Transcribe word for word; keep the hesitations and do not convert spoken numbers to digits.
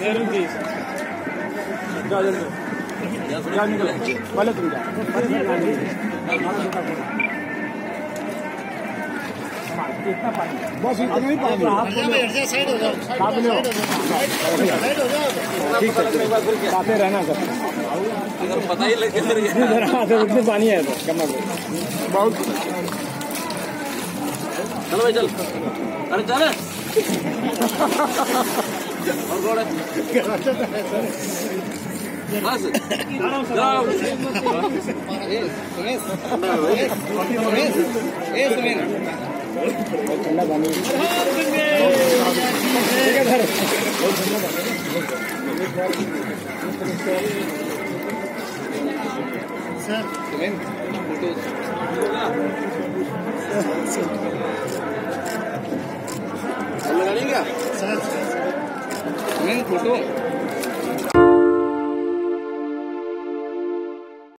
पहले तुम जाओ इतना पानी बस इतना ही पानी साइड हो जाओ ठीक है साथे रहना सर इधर पता ही लगे इधर इतने पानी है तो कम बहुत चलो भाई चल अरे चल और गोड़ बस जाओ ए सुमेर ठंडा पानी सर लगा लेंगे सर फोटो